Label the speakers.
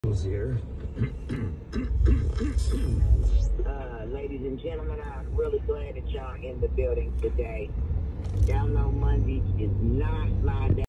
Speaker 1: Here.
Speaker 2: Ladies and gentlemen, I'm really glad that y'all in the building today. Y'all know Monday is not my day.